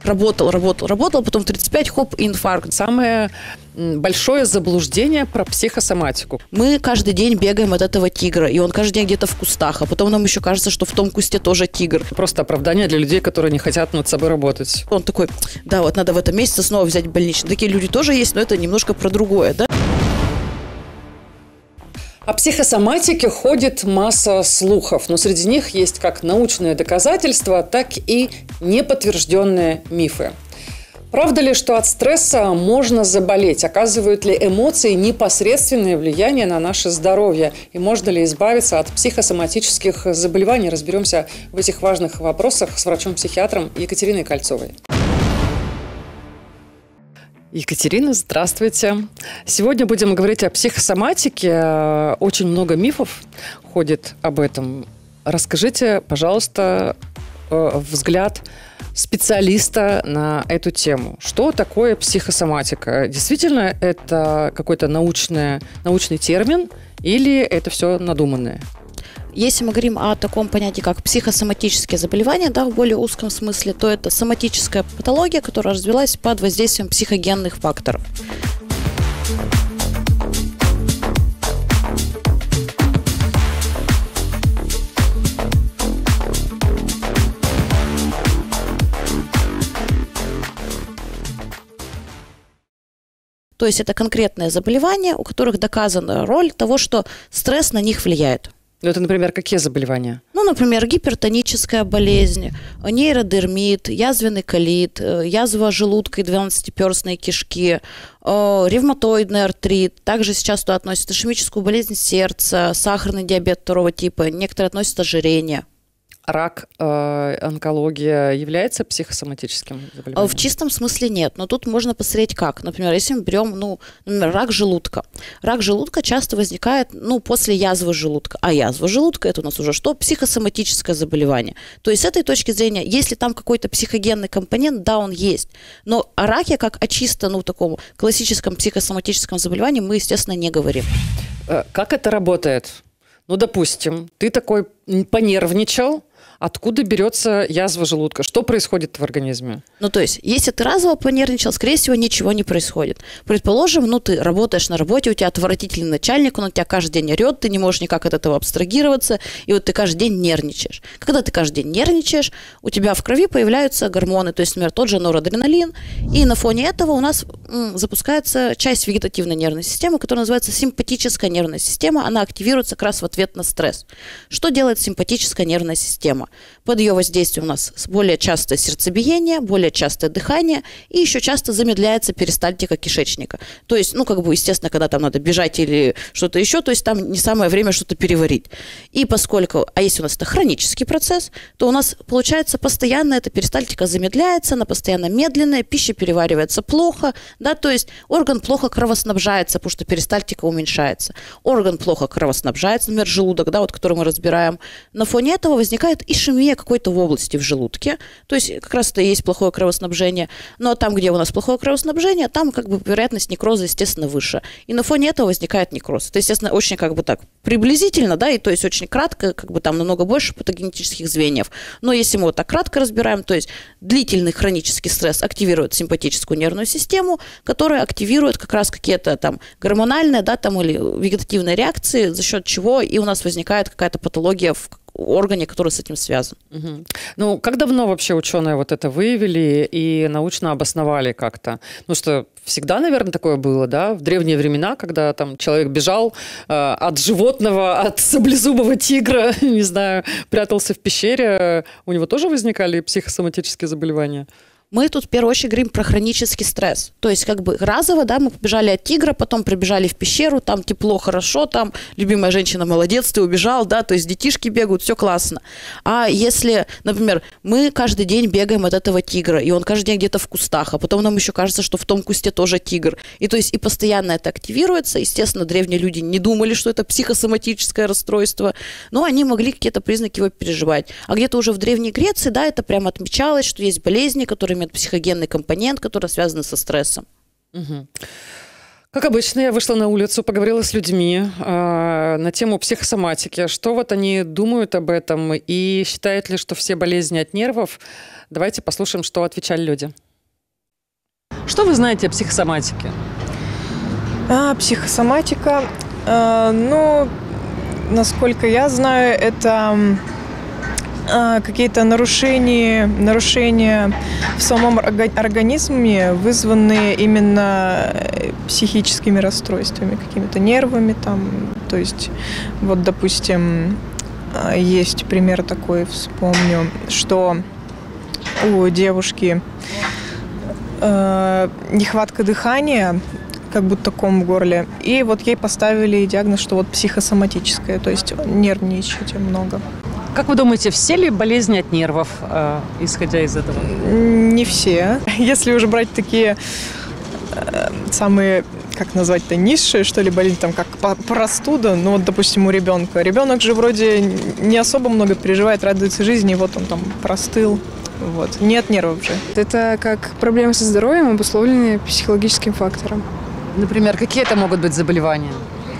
работал, потом в 35, хоп, инфаркт. Самое большое заблуждение про психосоматику. Мы каждый день бегаем от этого тигра, и он каждый день где-то в кустах, а потом нам еще кажется, что в том кусте тоже тигр. Просто оправдание для людей, которые не хотят над собой работать. Он такой, да, вот надо в этом месяце снова взять больничный. Такие люди тоже есть, но это немножко про другое, да? О психосоматике ходит масса слухов, но среди них есть как научные доказательства, так и неподтвержденные мифы. Правда ли, что от стресса можно заболеть? Оказывают ли эмоции непосредственное влияние на наше здоровье? И можно ли избавиться от психосоматических заболеваний? Разберемся в этих важных вопросах с врачом-психиатром Екатериной Кольцовой. Екатерина, здравствуйте. Сегодня будем говорить о психосоматике. Очень много мифов ходит об этом. Расскажите, пожалуйста, взгляд специалиста на эту тему. Что такое психосоматика? Действительно, это какой-то научный термин или это все надуманное? Если мы говорим о таком понятии, как психосоматические заболевания, да, в более узком смысле, то это соматическая патология, которая развилась под воздействием психогенных факторов. То есть это конкретные заболевания, у которых доказана роль того, что стресс на них влияет. Ну, это, например, какие заболевания? Ну, например, гипертоническая болезнь, нейродермит, язвенный колит, язва желудка и двенадцатиперстной кишки, ревматоидный артрит. Также сейчас туда относят ишемическую болезнь сердца, сахарный диабет второго типа, некоторые относят ожирение. Рак, онкология является психосоматическим заболеванием? В чистом смысле нет, но тут можно посмотреть как. Например, если мы берем, например, рак желудка. Рак желудка часто возникает, после язвы желудка. А язва желудка – это у нас уже что? Психосоматическое заболевание. То есть с этой точки зрения, если там какой-то психогенный компонент, да, он есть. Но о раке, как о чисто, таком классическом психосоматическом заболевании мы, естественно, не говорим. Как это работает? Допустим, ты такой понервничал. Откуда берется язва желудка? Что происходит в организме? То есть, если ты разово понервничал, скорее всего, ничего не происходит. Предположим, ты работаешь на работе, у тебя отвратительный начальник, он на тебя каждый день орет, ты не можешь никак от этого абстрагироваться, и вот ты каждый день нервничаешь. Когда ты каждый день нервничаешь, у тебя в крови появляются гормоны, то есть, например, тот же норадреналин, и на фоне этого у нас запускается часть вегетативной нервной системы, которая называется симпатическая нервная система, она активируется как раз в ответ на стресс. Что делает симпатическая нервная система? Под ее воздействием у нас более частое сердцебиение, более частое дыхание и еще часто замедляется перистальтика кишечника. То есть, естественно, когда там надо бежать или что-то еще, то есть там не самое время что-то переварить. И поскольку, если у нас это хронический процесс, то у нас получается постоянно эта перистальтика замедляется, она постоянно медленная, пища переваривается плохо, да, то есть орган плохо кровоснабжается, потому что перистальтика уменьшается. Орган плохо кровоснабжается, например, желудок, да, который мы разбираем. На фоне этого возникает ишемия какой-то в области в желудке, то есть как раз это и есть плохое кровоснабжение, но там, где у нас плохое кровоснабжение, там вероятность некроза, естественно, выше. И на фоне этого возникает некроз. Это, естественно, очень так приблизительно, да, и то есть очень кратко, там намного больше патогенетических звеньев. Но если мы вот так кратко разбираем, то есть длительный хронический стресс активирует симпатическую нервную систему, которая активирует как раз какие-то там гормональные, да, там или вегетативные реакции, за счет чего и у нас возникает какая-то патология в органе, который с этим связан. Угу. Как давно вообще ученые вот это выявили и научно обосновали как-то? Что всегда, наверное, такое было, да? В древние времена, когда там человек бежал от животного, от саблезубого тигра, не знаю, прятался в пещере, у него тоже возникали психосоматические заболевания? Мы тут в первую очередь говорим про хронический стресс. То есть разово, да, мы побежали от тигра, потом прибежали в пещеру, там тепло, хорошо, там любимая женщина, молодец, ты убежал, да, то есть детишки бегают, все классно. А если, например, мы каждый день бегаем от этого тигра, и он каждый день где-то в кустах, а потом нам еще кажется, что в том кусте тоже тигр. И то есть и постоянно это активируется. Естественно, древние люди не думали, что это психосоматическое расстройство, но они могли какие-то признаки его переживать. А где-то уже в Древней Греции, да, это прямо отмечалось, что есть болезни, которые имеют психогенный компонент, который связан со стрессом. Угу. Как обычно, я вышла на улицу, поговорила с людьми на тему психосоматики. Что вот они думают об этом и считают ли, что все болезни от нервов? Давайте послушаем, что отвечали люди. Что вы знаете о психосоматике? Психосоматика, насколько я знаю, это какие-то нарушения в самом организме, вызванные именно психическими расстройствами, какими-то нервами там. То есть, вот, допустим, есть пример такой, вспомню, что у девушки нехватка дыхания, как будто ком в горле, и вот ей поставили диагноз, что вот психосоматическое, то есть нервничать много. Как вы думаете, все ли болезни от нервов, исходя из этого? Не все. Если уже брать такие самые, как назвать-то, низшие, что ли, болезни, там, как простуда, ну, вот, допустим, у ребенка. Ребенок же вроде не особо много переживает, радуется жизни, и вот он там простыл. Вот. Нет нервов же. Это как проблемы со здоровьем, обусловленные психологическим фактором. Например, какие это могут быть заболевания?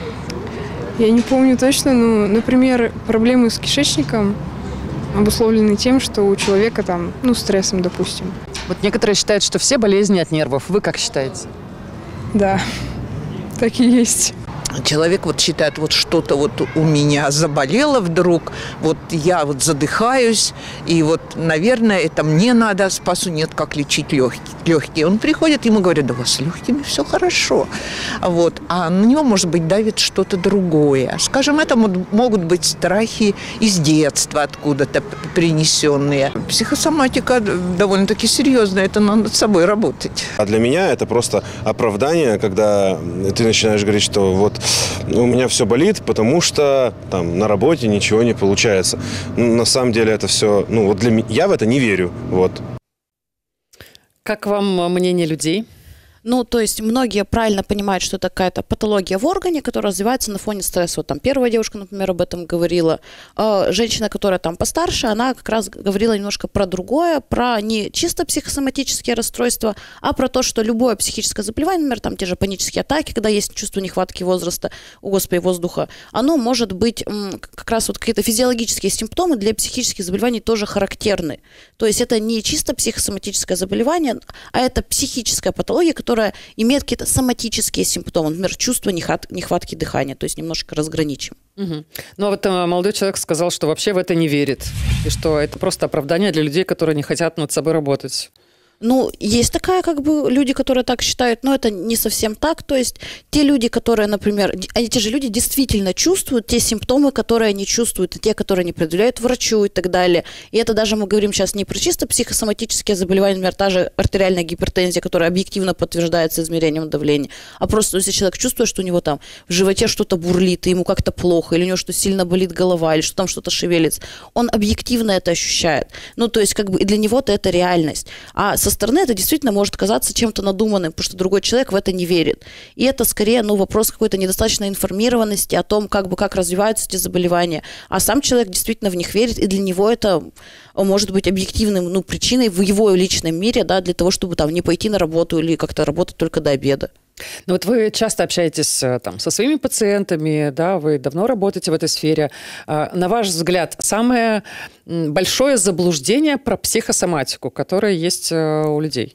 Я не помню точно, но, например, проблемы с кишечником обусловлены тем, что у человека там, стрессом, допустим. Вот некоторые считают, что все болезни от нервов. Вы как считаете? Да, так и есть. Человек вот считает, вот что-то вот у меня заболело вдруг, вот я вот задыхаюсь, и вот, наверное, это мне надо спасу. Нет, как лечить легкие. Он приходит, ему говорят, да у вас с легкими все хорошо. Вот. А на него, может быть, давит что-то другое. Скажем, это могут быть страхи из детства откуда-то принесенные. Психосоматика довольно-таки серьезная, это надо над собой работать. А для меня это просто оправдание, когда ты начинаешь говорить, что вот у меня все болит, потому что там на работе ничего не получается. На самом деле это все, вот для меня, я в это не верю. Вот. Как вам мнение людей? То есть многие правильно понимают, что это какая-то патология в органе, которая развивается на фоне стресса. Вот там первая девушка, например, об этом говорила. Женщина, которая там постарше, она как раз говорила немножко про другое, про не чисто психосоматические расстройства, а про то, что любое психическое заболевание, например, там те же панические атаки, когда есть чувство нехватки воздуха, оно может быть как раз вот какие-то физиологические симптомы для психических заболеваний тоже характерны. То есть это не чисто психосоматическое заболевание, а это психическая патология, которая имеет какие-то соматические симптомы, например, чувство нехватки дыхания, то есть немножко разграничим. Угу. А вот молодой человек сказал, что вообще в это не верит, и что это просто оправдание для людей, которые не хотят над собой работать. Есть такая, люди, которые так считают, но это не совсем так. То есть те люди, которые, например, те же люди действительно чувствуют те симптомы, которые они чувствуют, и те, которые они предъявляют врачу и так далее. И это даже мы говорим сейчас не про чисто психосоматические заболевания, например, та же артериальная гипертензия, которая объективно подтверждается измерением давления. А просто если человек чувствует, что у него там в животе что-то бурлит, и ему как-то плохо, или у него что сильно болит голова, или что там что-то шевелится, он объективно это ощущает. То есть и для него-то это реальность. А со стороны это действительно может казаться чем-то надуманным, потому что другой человек в это не верит. И это скорее вопрос какой-то недостаточной информированности о том, как развиваются эти заболевания. А сам человек действительно в них верит, и для него это может быть объективным причиной в его личном мире, да, для того, чтобы там не пойти на работу или как-то работать только до обеда. Вот вы часто общаетесь со своими пациентами, да, вы давно работаете в этой сфере. На ваш взгляд, самое большое заблуждение про психосоматику, которое есть у людей?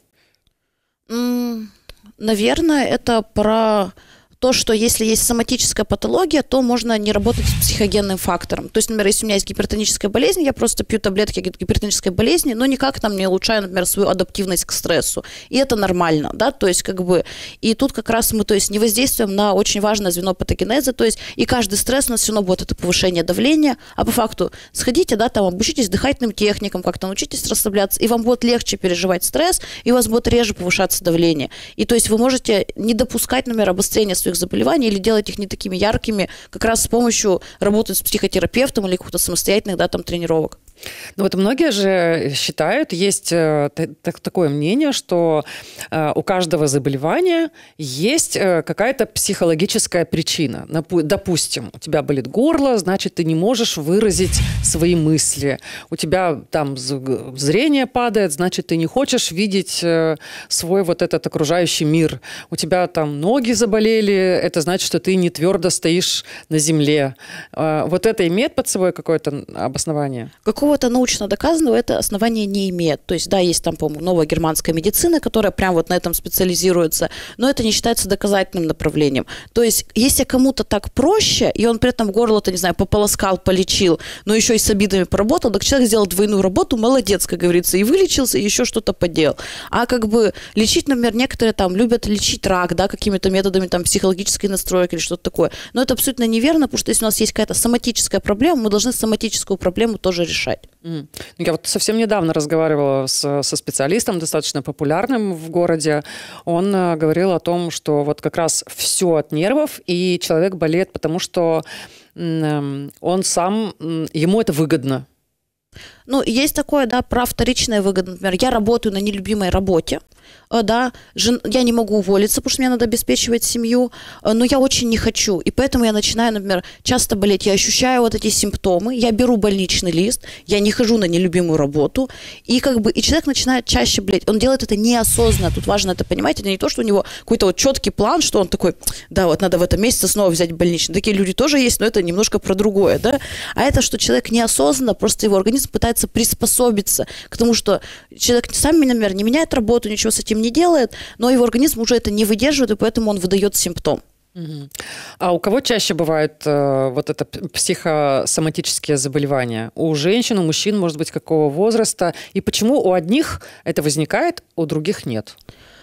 Наверное, это про то, что если есть соматическая патология, то можно не работать с психогенным фактором. То есть, например, если у меня есть гипертоническая болезнь, я просто пью таблетки от гипертонической болезни, но никак там не улучшаю, например, свою адаптивность к стрессу. И это нормально, да, то есть и тут как раз мы, не воздействуем на очень важное звено патогенеза, то есть и каждый стресс у нас все равно будет это повышение давления, а по факту сходите, да, там обучитесь дыхательным техникам, как-то научитесь расслабляться, и вам будет легче переживать стресс, и у вас будет реже повышаться давление. И то есть вы можете не допускать, например, обострения своих своих заболеваний или делать их не такими яркими, как раз с помощью работы с психотерапевтом или каких-то самостоятельных, да, там, тренировок. Ну вот многие же считают, есть такое мнение, что у каждого заболевания есть какая-то психологическая причина. Допустим, у тебя болит горло, значит, ты не можешь выразить свои мысли. У тебя там зрение падает, значит, ты не хочешь видеть свой вот этот окружающий мир. У тебя там ноги заболели, это значит, что ты не твердо стоишь на земле. Вот это имеет под собой какое-то обоснование? Какого-то научно доказанного это основания не имеет. То есть, да, есть там, по-моему, новая германская медицина, которая прям вот на этом специализируется, но это не считается доказательным направлением. То есть, если кому-то так проще, и он при этом горло-то, не знаю, пополоскал, полечил, но еще и с обидами поработал, так человек сделал двойную работу, молодец, как говорится, и вылечился, и еще что-то поделал. А как бы лечить, например, некоторые там любят лечить рак, да, какими-то методами там психологической настройки или что-то такое. Но это абсолютно неверно, потому что если у нас есть какая-то соматическая проблема, мы должны соматическую проблему тоже решать. Я вот совсем недавно разговаривала со специалистом, достаточно популярным в городе. Он говорил о том, что вот как раз все от нервов, и человек болеет, потому что он сам, ему это выгодно. Ну, есть такое, да, про вторичные выгоды. Например, я работаю на нелюбимой работе, да, я не могу уволиться, потому что мне надо обеспечивать семью, но я очень не хочу, и поэтому я начинаю, например, часто болеть, я ощущаю вот эти симптомы, я беру больничный лист, я не хожу на нелюбимую работу, и как бы, и человек начинает чаще болеть, он делает это неосознанно, тут важно это понимать, это не то, что у него какой-то вот четкий план, что он такой, да, вот надо в этом месяце снова взять больничный, такие люди тоже есть, но это немножко про другое, да, а это, что человек неосознанно, просто его организм пытается приспособиться к тому, что человек сам, например, не меняет работу, ничего с этим не делает, но его организм уже это не выдерживает, и поэтому он выдает симптом. А у кого чаще бывают вот это психосоматические заболевания? У женщин, у мужчин, может быть, какого возраста? И почему у одних это возникает, у других нет?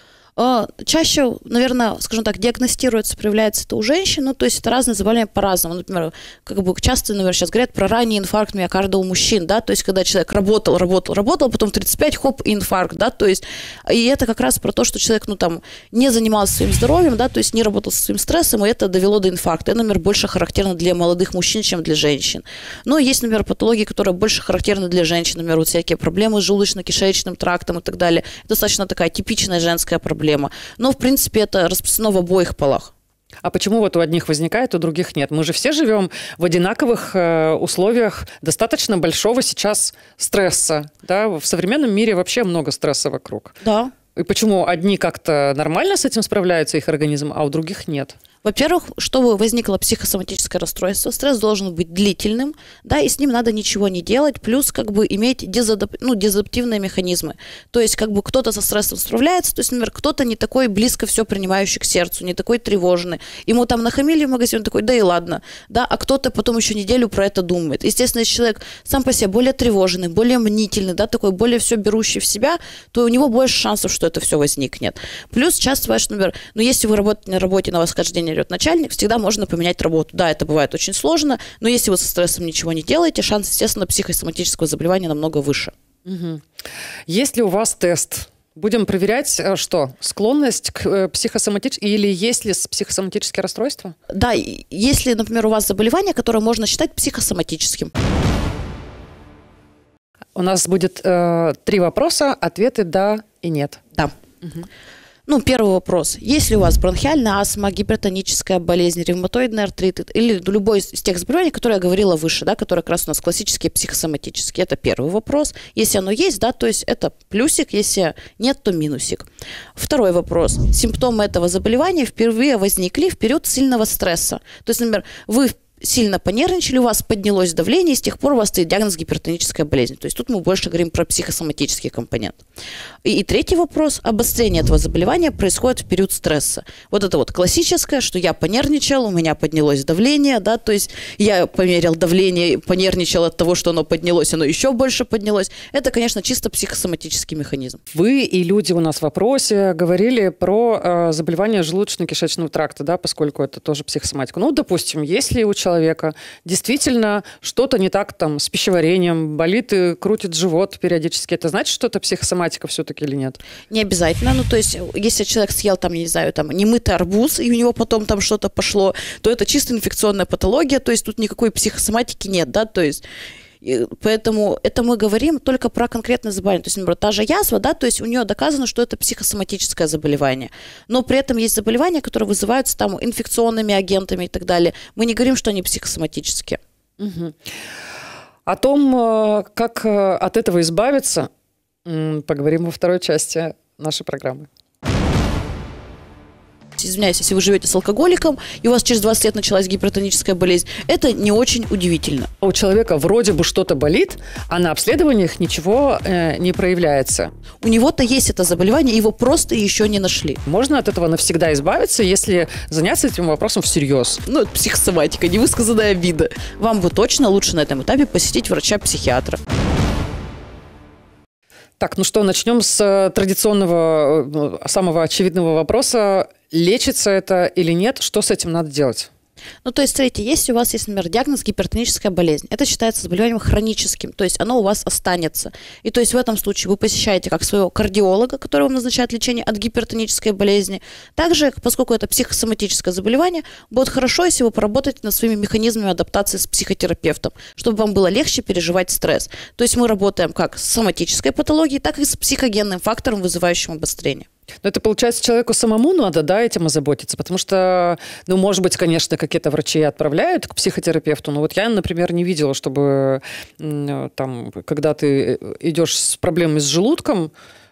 Чаще, наверное, скажем так, диагностируется, проявляется это у женщин, ну, то есть это разные заболевания по-разному. Например, как бы часто, например, сейчас говорят про ранний инфаркт миокарда у мужчин, да, то есть когда человек работал, потом 35, хоп, и инфаркт, да, то есть, и это как раз про то, что человек, ну, там, не занимался своим здоровьем, да, то есть не работал со своим стрессом, и это довело до инфаркта. Это, например, больше характерно для молодых мужчин, чем для женщин. Но есть, например, патологии, которые больше характерны для женщин, например, вот всякие проблемы с желудочно-кишечным трактом и так далее. Это достаточно такая типичная женская проблема. Но, в принципе, это распространено в обоих полах. А почему вот у одних возникает, у других нет? Мы же все живем в одинаковых условиях достаточно большого сейчас стресса. Да? В современном мире вообще много стресса вокруг. Да. И почему одни как-то нормально с этим справляются, их организм, а у других нет? Во-первых, чтобы возникло психосоматическое расстройство, стресс должен быть длительным, да, и с ним надо ничего не делать, плюс как бы иметь дезадаптивные механизмы. То есть как бы кто-то со стрессом справляется, то есть, например, кто-то не такой близко все принимающий к сердцу, не такой тревожный. Ему там нахамили в магазине, он такой, да и ладно, да, а кто-то потом еще неделю про это думает. Естественно, если человек сам по себе более тревожный, более мнительный, да, такой более все берущий в себя, то у него больше шансов, что это все возникнет. Плюс часто бывает, что, например, если вы работаете на работе, на вас каждый день орет начальник, всегда можно поменять работу. Да, это бывает очень сложно, но если вы со стрессом ничего не делаете, шанс, естественно, психосоматического заболевания намного выше. Угу. Есть ли у вас тест? Будем проверять, что? Склонность к психосоматическому или есть ли психосоматические расстройства? Да, если, например, у вас заболевание, которое можно считать психосоматическим. У нас будет 3 вопроса, ответы «да» и «нет». Да. Угу. Ну, первый вопрос. Есть ли у вас бронхиальная астма, гипертоническая болезнь, ревматоидный артрит или любой из тех заболеваний, которые я говорила выше, да, которые как раз у нас классические психосоматические? Это первый вопрос. Если оно есть, да, то есть это плюсик, если нет, то минусик. Второй вопрос. Симптомы этого заболевания впервые возникли в период сильного стресса. То есть, например, вы сильно понервничали, у вас поднялось давление, и с тех пор у вас стоит диагноз гипертоническая болезнь. То есть тут мы больше говорим про психосоматический компонент. И третий вопрос. Обострение этого заболевания происходит в период стресса. Вот это вот классическое, что я понервничал, у меня поднялось давление, да, то есть я померил давление, понервничал от того, что оно поднялось, оно еще больше поднялось. Это, конечно, чисто психосоматический механизм. Вы и люди у нас в вопросе говорили про заболевание желудочно-кишечного тракта, да, поскольку это тоже психосоматика. Ну, допустим, если у человека человека действительно что-то не так там с пищеварением, болит и крутит живот периодически, это значит, что это психосоматика все-таки или нет? Не обязательно. Ну, то есть, если человек съел там, я не знаю, там, немытый арбуз, и у него потом там что-то пошло, то это чисто инфекционная патология, то есть тут никакой психосоматики нет, да, то есть поэтому это мы говорим только про конкретное заболевание. То есть, например, та же язва, да, то есть у нее доказано, что это психосоматическое заболевание. Но при этом есть заболевания, которые вызываются там инфекционными агентами и так далее. Мы не говорим, что они психосоматические. Угу. О том, как от этого избавиться, поговорим во второй части нашей программы. Извиняюсь, если вы живете с алкоголиком, и у вас через 20 лет началась гипертоническая болезнь, это не очень удивительно. У человека вроде бы что-то болит, а на обследованиях ничего не проявляется. У него-то есть это заболевание, его просто еще не нашли. Можно от этого навсегда избавиться, если заняться этим вопросом всерьез? Ну, это психосоматика, невысказанная обида. Вам бы точно лучше на этом этапе посетить врача-психиатра. Так, ну что, начнем с традиционного, самого очевидного вопроса. Лечится это или нет? Что с этим надо делать? Ну, то есть, смотрите, если у вас есть, например, диагноз гипертоническая болезнь, это считается заболеванием хроническим, то есть оно у вас останется. И то есть в этом случае вы посещаете как своего кардиолога, который вам назначает лечение от гипертонической болезни. Также, поскольку это психосоматическое заболевание, будет хорошо, если вы поработаете над своими механизмами адаптации с психотерапевтом, чтобы вам было легче переживать стресс. То есть мы работаем как с соматической патологией, так и с психогенным фактором, вызывающим обострение. Но это, получается, человеку самому надо, да, этим озаботиться, потому что, ну, может быть, конечно, какие-то врачи отправляют к психотерапевту, но вот я, например, не видела, чтобы там, когда ты идешь с проблемами с желудком,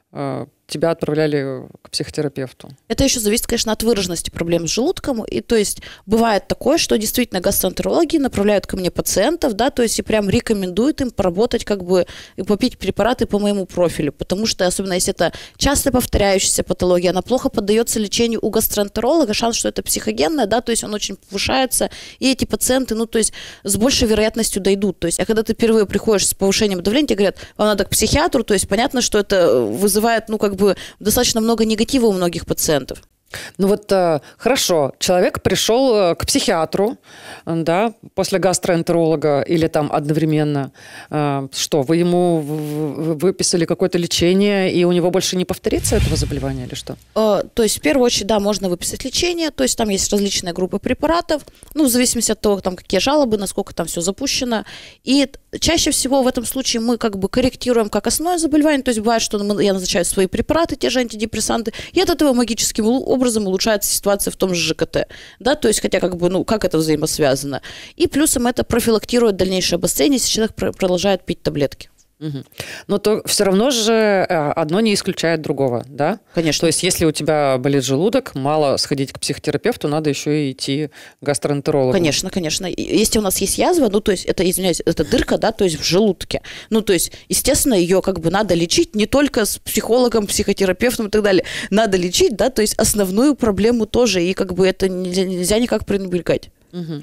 тебя отправляли к психотерапевту. Это еще зависит, конечно, от выраженности проблем с желудком. И то есть бывает такое, что действительно гастроэнтерологи направляют ко мне пациентов, да, то есть и прям рекомендуют им поработать как бы и попить препараты по моему профилю, потому что, особенно если это часто повторяющаяся патология, она плохо поддается лечению у гастроэнтеролога, шанс, что это психогенная, да, то есть он очень повышается, и эти пациенты, ну, то есть с большей вероятностью дойдут. То есть, а когда ты впервые приходишь с повышением давления, тебе говорят, вам надо к психиатру, то есть понятно, что это вызывает, ну, как бы достаточно много негатива у многих пациентов. Ну вот хорошо, человек пришел к психиатру, да, после гастроэнтеролога или там одновременно. Что, вы ему выписали какое-то лечение, и у него больше не повторится этого заболевания или что? То есть в первую очередь, да, можно выписать лечение, то есть там есть различные группы препаратов, ну, в зависимости от того, там, какие жалобы, насколько там все запущено. И чаще всего в этом случае мы как бы корректируем как основное заболевание, то есть бывает, что я назначаю свои препараты, те же антидепрессанты, и от этого магическим образом улучшается ситуация в том же ЖКТ, да, то есть хотя как бы, ну, как это взаимосвязано. И плюсом это профилактирует дальнейшее обострение, если человек продолжает пить таблетки. Угу. Но то все равно же одно не исключает другого, да? Конечно. То есть если у тебя болит желудок, мало сходить к психотерапевту, надо еще и идти к гастроэнтерологу. Конечно, конечно. Если у нас есть язва, ну, то есть это, извиняюсь, это дырка, да, то есть в желудке. Ну, то есть, естественно, ее как бы надо лечить не только с психологом, психотерапевтом и так далее. Надо лечить, да, то есть основную проблему тоже, и как бы это нельзя никак пренебрегать. Угу.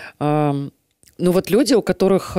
Ну, вот люди, у которых...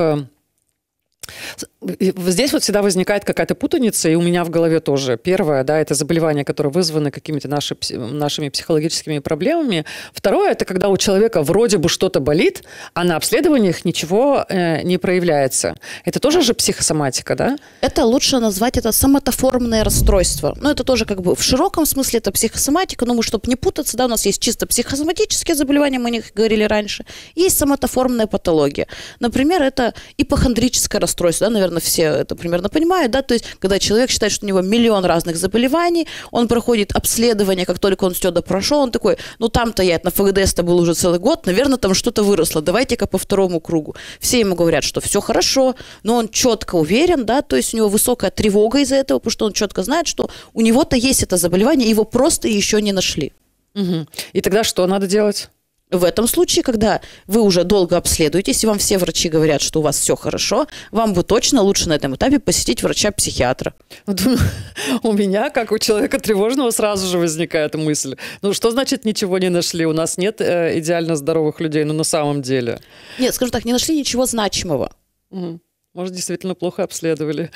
Здесь вот всегда возникает какая-то путаница, и у меня в голове тоже. Первое, да, это заболевания, которые вызваны какими-то нашими психологическими проблемами. Второе, это когда у человека вроде бы что-то болит, а на обследованиях ничего не проявляется. Это тоже же психосоматика, да? Это лучше назвать это соматоформное расстройство. Ну, это тоже как бы в широком смысле это психосоматика, но мы, чтобы не путаться, да, у нас есть чисто психосоматические заболевания, мы о них говорили раньше, есть соматоформная патология. Например, это ипохондрическое расстройство, да, наверное, все это примерно понимают, да, то есть, когда человек считает, что у него миллион разных заболеваний, он проходит обследование, как только он все прошел, он такой, ну, там-то я на ФГДС-то был уже целый год, наверное, там что-то выросло, давайте-ка по второму кругу. Все ему говорят, что все хорошо, но он четко уверен, да, то есть у него высокая тревога из-за этого, потому что он четко знает, что у него-то есть это заболевание, его просто еще не нашли. Угу. И тогда что надо делать? В этом случае, когда вы уже долго обследуетесь, и вам все врачи говорят, что у вас все хорошо, вам бы точно лучше на этом этапе посетить врача-психиатра. У меня, как у человека тревожного, сразу же возникает мысль. Ну, что значит ничего не нашли? У нас нет идеально здоровых людей, но на самом деле. Нет, скажем так, не нашли ничего значимого. Угу. Может, действительно плохо обследовали.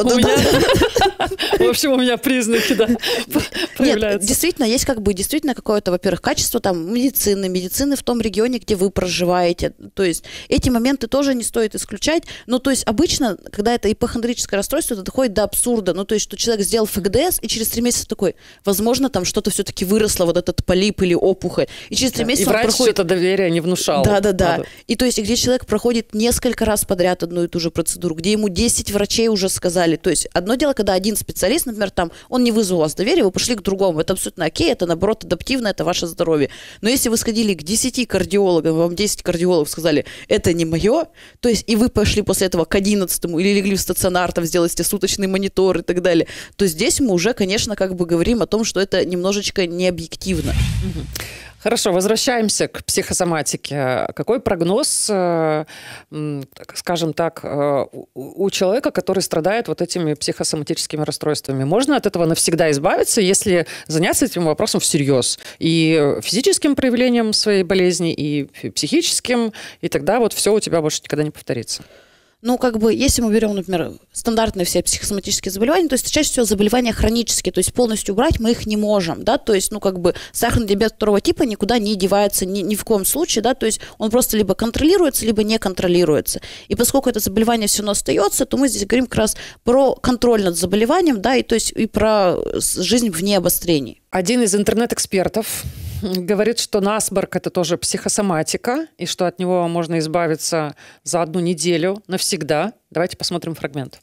В общем, у меня признаки, да, появляются. Нет, действительно, есть действительно какое-то, во-первых, качество там медицины в том регионе, где вы проживаете. То есть эти моменты тоже не стоит исключать. Ну, то есть обычно, когда это ипохондрическое расстройство, это доходит до абсурда. Ну, то есть, что человек сделал ФГДС, и через 3 месяца такой, возможно, там что-то все-таки выросло, вот этот полип или опухоль. И через 3 месяца и врач что-то доверие не внушал. Да. И то есть, где человек проходит несколько раз подряд одну и ту же процедуру, где ему 10 врачей уже сказали. То есть одно дело, когда один специалист, например, там, он не вызвал у вас доверия, вы пошли к другому. Это абсолютно окей, это, наоборот, адаптивно, это ваше здоровье. Но если вы сходили к 10 кардиологам, вам 10 кардиологов сказали, это не мое, то есть и вы пошли после этого к 11-му или легли в стационар, там, сделали суточный монитор и так далее, то здесь мы уже, конечно, говорим о том, что это немножечко необъективно. Хорошо, возвращаемся к психосоматике. Какой прогноз, скажем так, у человека, который страдает вот этими психосоматическими расстройствами? Можно от этого навсегда избавиться, если заняться этим вопросом всерьез? И физическим проявлением своей болезни, и психическим, и тогда вот все у тебя больше никогда не повторится. Ну, если мы берем, например, стандартные все психосоматические заболевания, то есть чаще всего заболевания хронические, то есть полностью убрать мы их не можем, да, то есть, сахарный диабет 2 типа никуда не девается ни в коем случае, да, то есть он просто либо контролируется, либо не контролируется. И поскольку это заболевание все равно остается, то мы здесь говорим как раз про контроль над заболеванием, да, и то есть и про жизнь вне обострений. Один из интернет-экспертов говорит, что насморк – это тоже психосоматика, и что от него можно избавиться за 1 неделю навсегда. Давайте посмотрим фрагмент.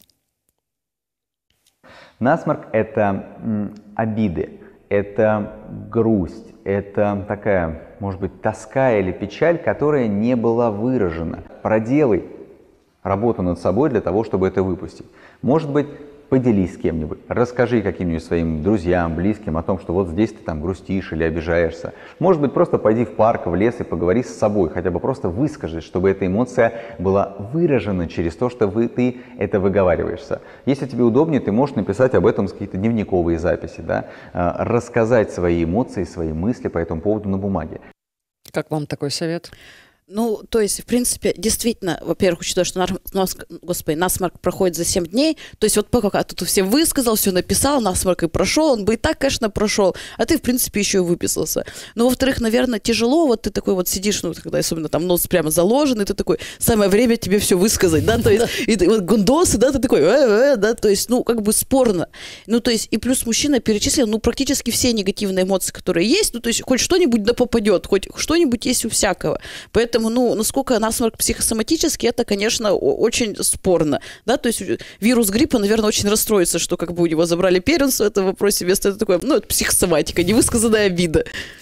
Насморк – это обиды, это грусть, это такая, может быть, тоска или печаль, которая не была выражена. Проделай работу над собой для того, чтобы это выпустить. Может быть, поделись с кем-нибудь, расскажи каким-нибудь своим друзьям, близким о том, что вот здесь ты там грустишь или обижаешься. Может быть, просто пойди в парк, в лес и поговори с собой, хотя бы просто выскажи, чтобы эта эмоция была выражена через то, что ты это выговариваешься. Если тебе удобнее, ты можешь написать об этом какие-то дневниковые записи, да? Рассказать свои эмоции, свои мысли по этому поводу на бумаге. Как вам такой совет? Ну, то есть, в принципе, действительно, во-первых, учитывая, что насморк проходит за 7 дней, то есть вот пока тут все высказал, все написал, насморк и прошел, он бы и так, конечно, прошел, а ты, в принципе, еще и выписался. Но, во-вторых, наверное, тяжело, вот ты такой вот сидишь, когда особенно там нос прямо заложен, и ты такой, самое время тебе все высказать, да, то есть, и ты, вот гундосы, да, ты такой, да, то есть, спорно. Ну, то есть, и плюс мужчина перечислил, практически все негативные эмоции, которые есть, то есть, хоть что-нибудь да попадет, хоть что-нибудь есть у всякого. Поэтому, насколько насморк психосоматический, это, конечно, очень спорно. Да? То есть вирус гриппа, наверное, очень расстроится, что у него забрали первенство в этом вопросе, вместо этого такое, это психосоматика, невысказанная обида.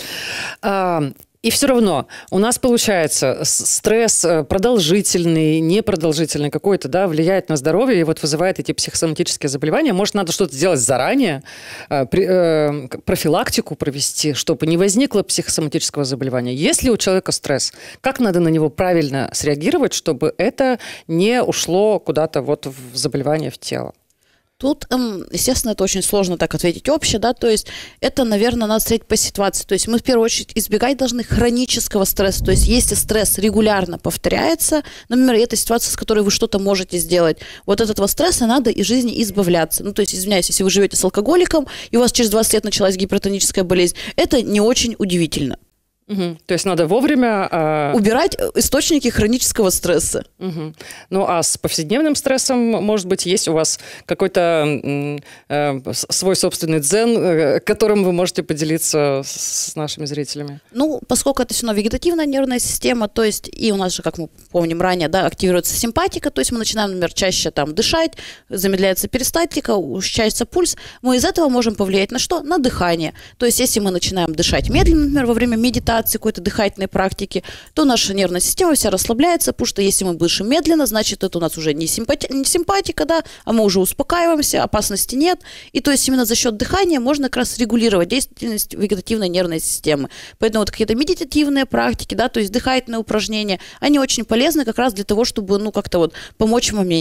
И все равно у нас получается стресс продолжительный, непродолжительный какой-то, да, влияет на здоровье и вот вызывает эти психосоматические заболевания. Может, надо что-то сделать заранее, профилактику провести, чтобы не возникло психосоматического заболевания. Если у человека стресс, как надо на него правильно среагировать, чтобы это не ушло куда-то вот в заболевание в тело? Тут, естественно, это очень сложно так ответить обще, да, то есть это, наверное, надо смотреть по ситуации. То есть мы в первую очередь избегать должны хронического стресса. То есть если стресс регулярно повторяется, например, это ситуация, с которой вы что-то можете сделать, вот от этого стресса надо из жизни избавляться. То есть, извиняюсь, если вы живете с алкоголиком, и у вас через 20 лет началась гипертоническая болезнь, это не очень удивительно. Угу. То есть надо вовремя... убирать источники хронического стресса. Угу. Ну, а с повседневным стрессом, может быть, есть у вас какой-то свой собственный дзен, которым вы можете поделиться с нашими зрителями? Поскольку это все равно вегетативная нервная система, то есть и у нас же, как мы помним ранее, да, активируется симпатика, то есть мы начинаем, например, чаще дышать, замедляется перистальтика, учащается пульс. Мы из этого можем повлиять на что? На дыхание. То есть если мы начинаем дышать медленно, например, во время медитации, какой-то дыхательной практики, то наша нервная система вся расслабляется, потому что если мы дышим медленно, значит, это у нас уже не симпатика, да, а мы уже успокаиваемся, опасности нет. И то есть именно за счет дыхания можно как раз регулировать деятельность вегетативной нервной системы. Поэтому вот какие-то медитативные практики, да, то есть дыхательные упражнения, они очень полезны как раз для того, чтобы, как-то помочь в моменте.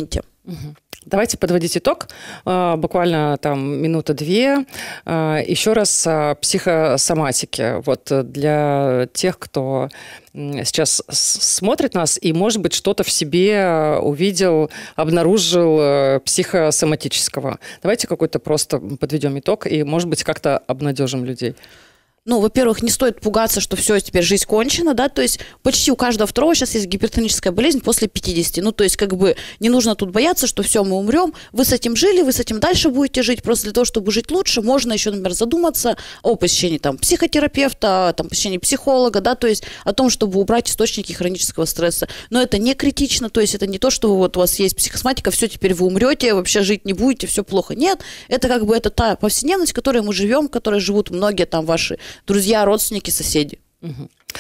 Давайте подводить итог. Буквально там минута-две. Еще раз о психосоматике. Вот для тех, кто сейчас смотрит нас и, может быть, что-то в себе увидел, обнаружил психосоматического. Давайте какой-то просто подведем итог и, может быть, как-то обнадежим людей. Ну, во-первых, не стоит пугаться, что все, теперь жизнь кончена, да, то есть почти у каждого второго сейчас есть гипертоническая болезнь после 50. Ну, то есть как бы не нужно тут бояться, что все, мы умрем, вы с этим жили, вы с этим дальше будете жить, просто для того, чтобы жить лучше, можно еще, например, задуматься о посещении там психотерапевта, там, посещении психолога, да, то есть о том, чтобы убрать источники хронического стресса. Но это не критично, то есть это не то, что вот у вас есть психосоматика, все, теперь вы умрете, вообще жить не будете, все плохо. Нет, это как бы это та повседневность, в которой мы живем, в которой живут многие там ваши друзья, родственники, соседи.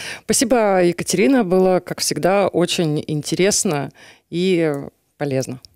Спасибо, Екатерина. Было, как всегда, очень интересно и полезно.